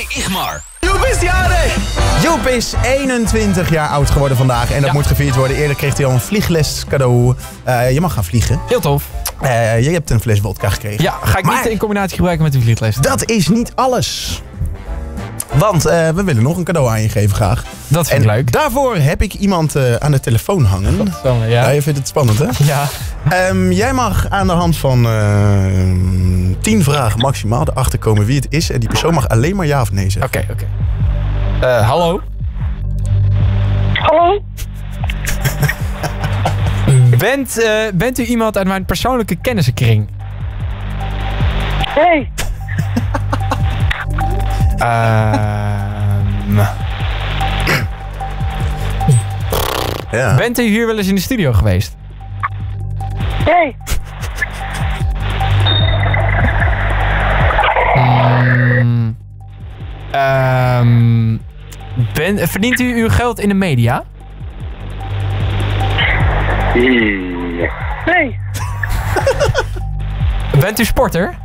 Igmar. Joep is jarig! Joep is 21 jaar oud geworden vandaag en dat moet gevierd worden. Eerder kreeg hij al een vliegles cadeau. Je mag gaan vliegen. Heel tof. Je hebt een fles vodka gekregen. Ja, ga ik niet in combinatie gebruiken met die vliegles. Dat is niet alles. Want we willen nog een cadeau aan je geven graag. Dat vind ik leuk. Daarvoor heb ik iemand aan de telefoon hangen. Ja. Je vindt het spannend, hè? Ja. Jij mag aan de hand van 10 vragen maximaal erachter komen wie het is. En die persoon mag alleen maar ja of nee zeggen. Oké. Hallo? Hallo? Bent u iemand uit mijn persoonlijke kennissenkring? Nee. Ja. Bent u hier wel eens in de studio geweest? Nee. Verdient u uw geld in de media? Nee. Bent u sporter?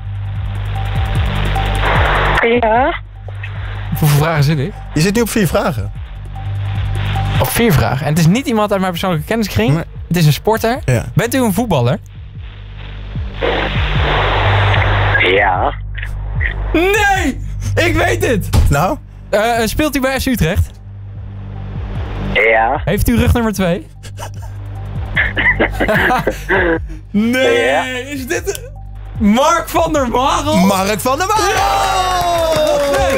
Ja. Hoeveel vragen zit ik? Je zit nu op 4 vragen. Op 4 vragen. En het is niet iemand uit mijn persoonlijke kenniskring. Nee. Het is een sporter. Ja. Bent u een voetballer? Ja. Nee! Ik weet het! Nou? Speelt u bij FC Utrecht? Ja. Heeft u rug nummer 2? Nee! Ja. Is dit... Mark van der Marel? Mark van der Marel!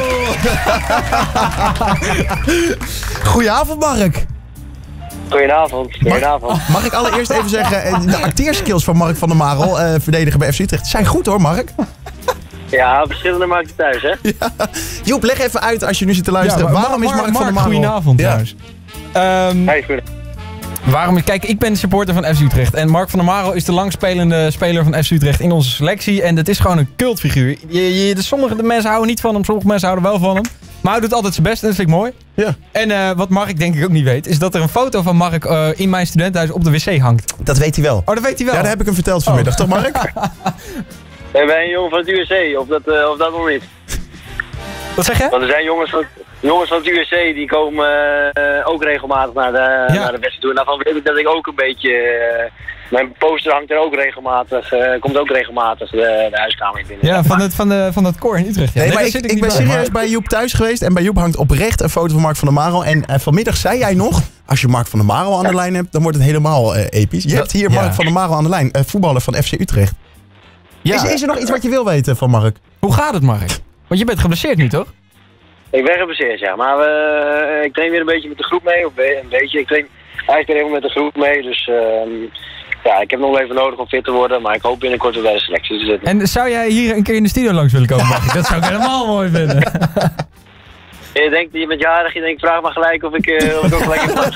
Goedenavond, Mark. Goedenavond. Mag ik allereerst even zeggen, de acteerskills van Mark van der Marel, verdediger bij FC Utrecht, zijn goed hoor, Mark. Ja, verschillende maak je thuis, hè? Ja. Joep, leg even uit als je nu zit te luisteren. Ja, waarom is Mark van der Marel... Goedenavond Ja. trouwens. Hey, goed. Kijk, ik ben supporter van FC Utrecht. En Mark van der Marel is de langspelende speler van FC Utrecht in onze selectie. En dat is gewoon een cultfiguur. Sommige mensen houden niet van hem, sommige mensen houden wel van hem. Maar hij doet altijd zijn best en dat vind ik mooi. Ja. En wat Mark denk ik ook niet weet, is dat er een foto van Mark in mijn studentenhuis op de wc hangt. Dat weet hij wel. Oh, dat weet hij wel? Ja, dat heb ik hem verteld vanmiddag, toch Mark? Ben jij een jongen van het USA? Of dat nog niet? Wat zeg je? Want er zijn jongens van het USA die komen ook regelmatig naar de wedstrijd toe. En daarvan weet ik dat ik ook een beetje... mijn poster hangt er ook regelmatig, komt ook regelmatig de huiskamer in binnen. Ja, van dat koor in Utrecht. Ja. Nee, maar daar ik zit ben niet serieus bij Joep thuis geweest en bij Joep hangt oprecht een foto van Mark van der Marel. En vanmiddag zei jij nog, als je Mark van der Marel aan de lijn hebt, dan wordt het helemaal episch. Je hebt hier Mark van der Marel aan de lijn, voetballer van FC Utrecht. Ja. Is er nog iets wat je wil weten van Mark? Hoe gaat het, Mark? Want je bent geblesseerd nu, toch? Ik ben geblesseerd, ja. Maar ik train weer een beetje met de groep mee. Of een beetje. Ik train eigenlijk weer helemaal met de groep mee. Dus ja, ik heb nog even nodig om fit te worden. Maar ik hoop binnenkort weer bij de selectie te zitten. En zou jij hier een keer in de studio langs willen komen, Mark? Dat zou ik helemaal mooi vinden. Je denkt, je bent jarig. Je denkt, vraag maar gelijk of ik ook gelijk in plaats.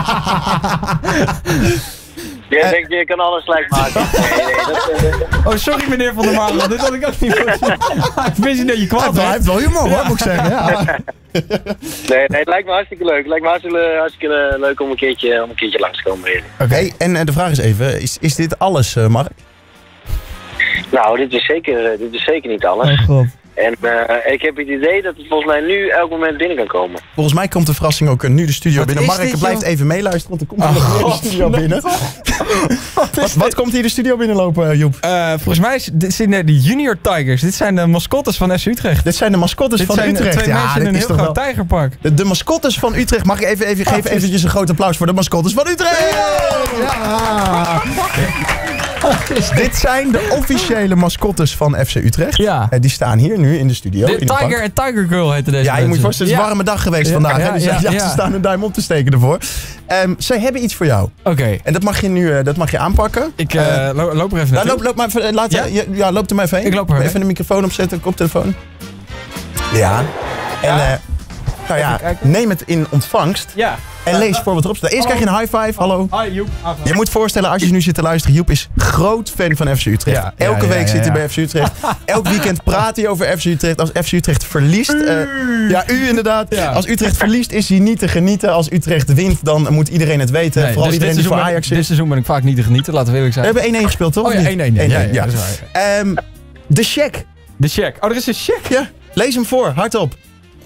Je denkt, je kan alles gelijk maken. Oh, sorry meneer Van der Marel. Dit had ik ook niet gezien. Ik wist niet dat je kwaad Hij heeft wel humor hoor, moet ik zeggen. Ja. Nee, het lijkt me hartstikke leuk. Het lijkt me hartstikke leuk om een keertje langs te komen. Oké, en de vraag is even, is dit alles, Mark? Nou, dit is zeker niet alles. Oh god. En ik heb het idee dat het volgens mij nu elk moment binnen kan komen. Volgens mij komt de verrassing ook nu de studio binnen. is Mark, dit, blijft joh? even meeluisteren, want er komt nog meer de studio binnen. Wat komt hier de studio binnenlopen, Joep? Volgens mij zijn de Junior Tigers. Dit zijn de mascottes van FC Utrecht. Dit zijn de mascottes Dit van zijn Utrecht. twee mensen in een heel groot tijgerpark. De mascottes van Utrecht. Mag ik geef eventjes een groot applaus voor de mascottes van Utrecht? Ja. Dit zijn de officiële mascottes van FC Utrecht. Ja. Die staan hier nu in de studio. De in de Tiger park. en Tiger Girl heette deze Ja, je moet mensen. voorstellen, het is een warme dag geweest vandaag. hè? Dus ze staan een duim op te steken ervoor. Zij hebben iets voor jou. Oké. En dat mag je nu aanpakken. Ik loop er even Nou, naartoe. loop maar even, loop er maar even heen. Ik loop er mee. Even de microfoon opzetten, koptelefoon. Ja. En nou ja, neem het in ontvangst. Ja. En lees voor wat erop staat. Eerst krijg je een high five. Hallo. Hi Joep. Je moet voorstellen, als je nu zit te luisteren, Joep is groot fan van FC Utrecht. Ja, Elke week zit hij ja. bij FC Utrecht. Elk weekend praat hij over FC Utrecht. Als FC Utrecht verliest... u inderdaad. Ja. Als Utrecht verliest is hij niet te genieten. Als Utrecht wint, dan moet iedereen het weten. Nee, Vooral dus iedereen die voor Ajax dit is. seizoen ben ik vaak niet te genieten, laten we eerlijk zijn. We hebben 1-1 gespeeld, toch? Oh ja, Of 1-1. niet? 1-1, Ja, dat is waar. De check. De check. Oh, er is een check. Ja, lees hem voor, hardop.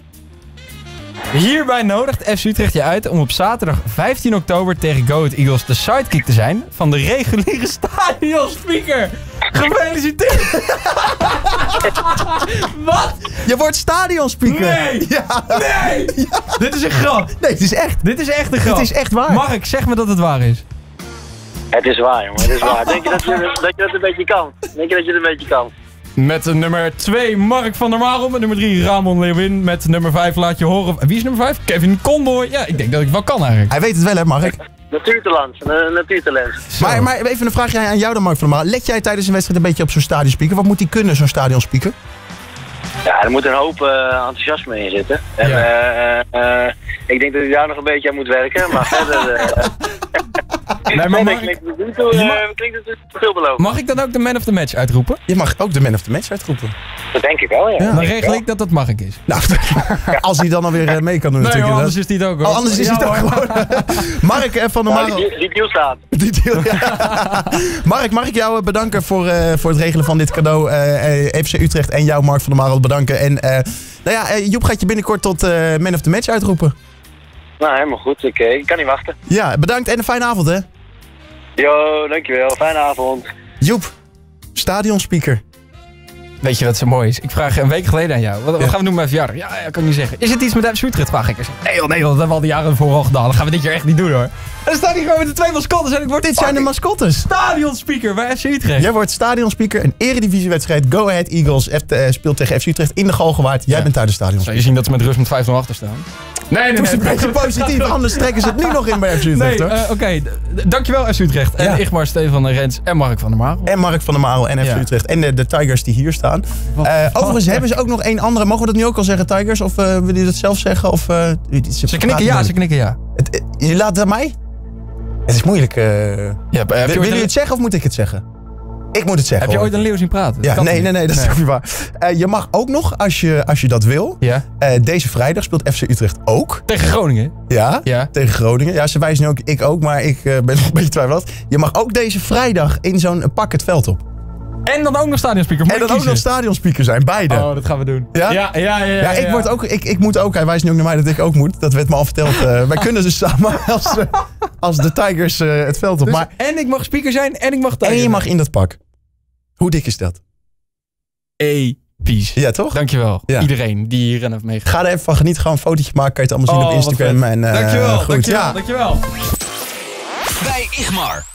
Hierbij nodigt FC Utrecht je uit om op zaterdag 15 oktober tegen Go Ahead Eagles de sidekick te zijn van de reguliere stadionspeaker. Gefeliciteerd! Wat? Je wordt stadionspeaker. Nee! Ja. Nee! Ja. Dit is een grap. Nee, het is echt. Dit is echt een grap. Het is echt waar. Mark, zeg me dat het waar is. Het is waar, jongen. Het is waar. Denk je dat je dat een beetje kan? Denk je dat je het een beetje kan? Met nummer 2 Mark van der Marel. Met nummer 3 Ramon Leeuwin. Met nummer 5 laat je horen. Wie is nummer 5? Kevin Conboy. Ja, ik denk dat ik wel kan eigenlijk. Hij weet het wel, hè, Mark? Natuurtalent. Natuurtalent. Maar even een vraagje aan jou dan, Mark van der Marel. Let jij tijdens een wedstrijd een beetje op zo'n stadionspeaker? Wat moet die kunnen, zo'n stadionspeaker? Ja, er moet een hoop enthousiasme in zitten. En ik denk dat hij daar nog een beetje aan moet werken. Maar verder... Nee, maar klinkt het veelbelovend. Mag ik dan ook de man of the match uitroepen? Je mag ook de man of the match uitroepen. Dat denk ik wel, ja. Dan regel ik dat dat Mark is. Nou, als hij dan alweer mee kan doen Nee, natuurlijk. anders is hij het ook hoor. Oh, anders is het ook gewoon. Mark van der Marel. Die deal staat. Mark, mag ik jou bedanken voor het regelen van dit cadeau. FC Utrecht en jou, Mark van der Marel, bedanken. En Joep gaat je binnenkort tot man of the match uitroepen. Nou, helemaal goed. Ik kan niet wachten. Ja, bedankt en een fijne avond, hè. Yo, dankjewel. Fijne avond. Joep, stadionspeaker. Weet je wat zo mooi is? Ik vraag een week geleden aan jou. Wat gaan we doen met mijn verjaardag? Ja, kan ik niet zeggen. Is het iets met FC Utrecht? Vraag ik eens. Nee, dat hebben we al die jaren ervoor al gedaan. Dat gaan we dit jaar echt niet doen hoor. En dan staan hier gewoon met de 2 mascottes en ik word Dit zijn de mascottes. stadionspeaker bij FC Utrecht. Jij wordt stadionspeaker. Een eredivisiewedstrijd. Go Ahead Eagles speelt tegen FC Utrecht in de Galgenwaard. Jij bent daar de Zou stadionspeaker. je zien dat ze met rust met 5-0 achter staan? Nee. Het is een beetje positief, anders trekken ze het nu nog in bij FC Utrecht, hoor. Oké. Dankjewel FC Utrecht. En Igmar, Stefan Rens en Mark van der Marel. En Mark van der Marel en FC Utrecht. En de Tigers die hier staan. Overigens hebben ze ook nog één andere. Mogen we dat nu ook al zeggen, Tigers? Of willen jullie dat zelf zeggen? Of, Ze knikken ja. Je laat het aan mij? Het is moeilijk. Willen jullie het zeggen of moet ik het zeggen? Ik moet het zeggen. Heb je ooit een leeuw zien praten? Ja, nee, dat is toch niet waar. Je mag ook nog, als je dat wil. Ja. Deze vrijdag speelt FC Utrecht ook. Tegen Groningen? Ja, tegen Groningen. Ja, ze wijzen nu ook, ik ook, maar ik ben nog een beetje twijfelachtig. Je mag ook deze vrijdag in zo'n pak het veld op. En dan ook nog stadionspeaker. En dan ook nog stadionspeaker zijn, beide. Oh, dat gaan we doen. Ja? Ja. Ik moet ook, hij wijst nu ook naar mij dat ik ook moet. Dat werd me al verteld. Wij kunnen dus samen als de Tigers het veld op. Dus, maar, en ik mag speaker zijn en ik mag Tiger. en je mag in dat pak. Hoe dik is dat? Episch. Ja, toch? Dankjewel. Ja. Iedereen die hierin heeft meegedaan. Ga er even van genieten. Ga een fotootje maken. Kan je het allemaal zien op Instagram. En, dankjewel, goed. dankjewel. Bij Igmar.